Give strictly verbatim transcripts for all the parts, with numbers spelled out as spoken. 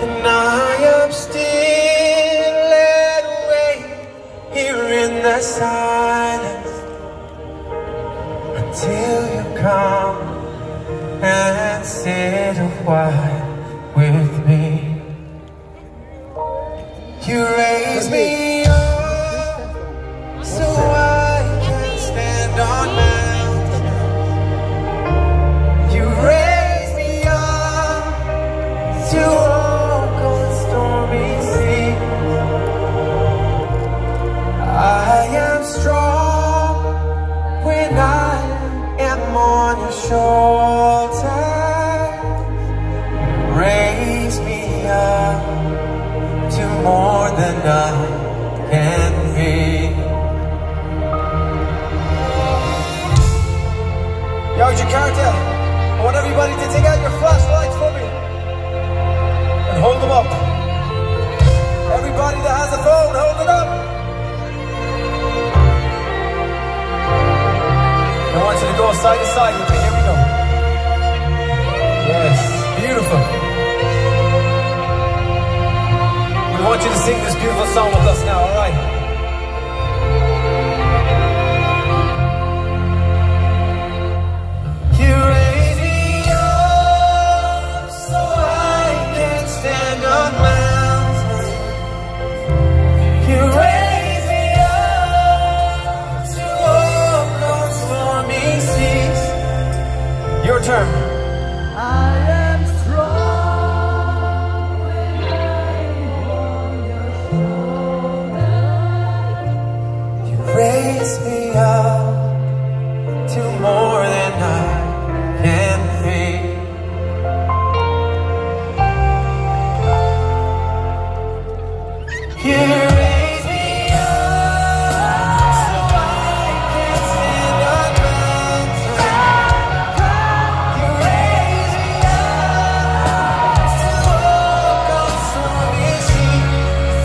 and I am still led away here in the silence until you come and sit a while with me. You raise me up so I can stand on mountains. You raise me up to walk on stormy seas. I am strong when I am on your shoulder. Raise me up to more than I can be. Yo, Jakarta, I want everybody to take out your flashlights for me and hold them up. Everybody that has a phone, hold it up. I want you to go side to side with me. Here we go. Yes, beautiful. I want you to sing this beautiful song with us now, all right? You raise me up so I can stand on mountains. You raise me up to walk on stormy seas. Your turn. Raise me up to more than I can be. You raise me up so I can stand on mountains. You raise me up to walk on stormy seas.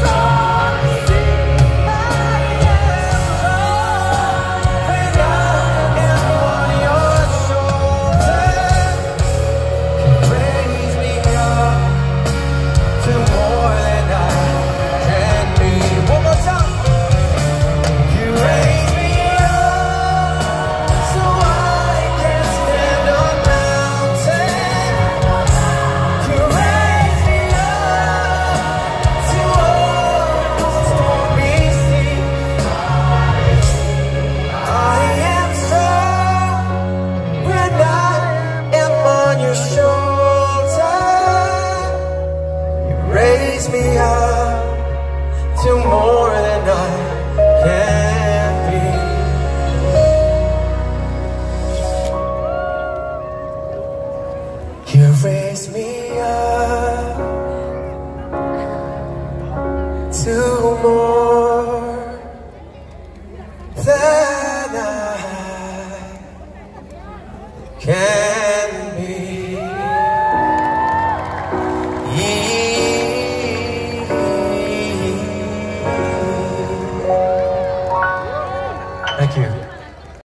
Raise me up to more than I can be. You raise me up to more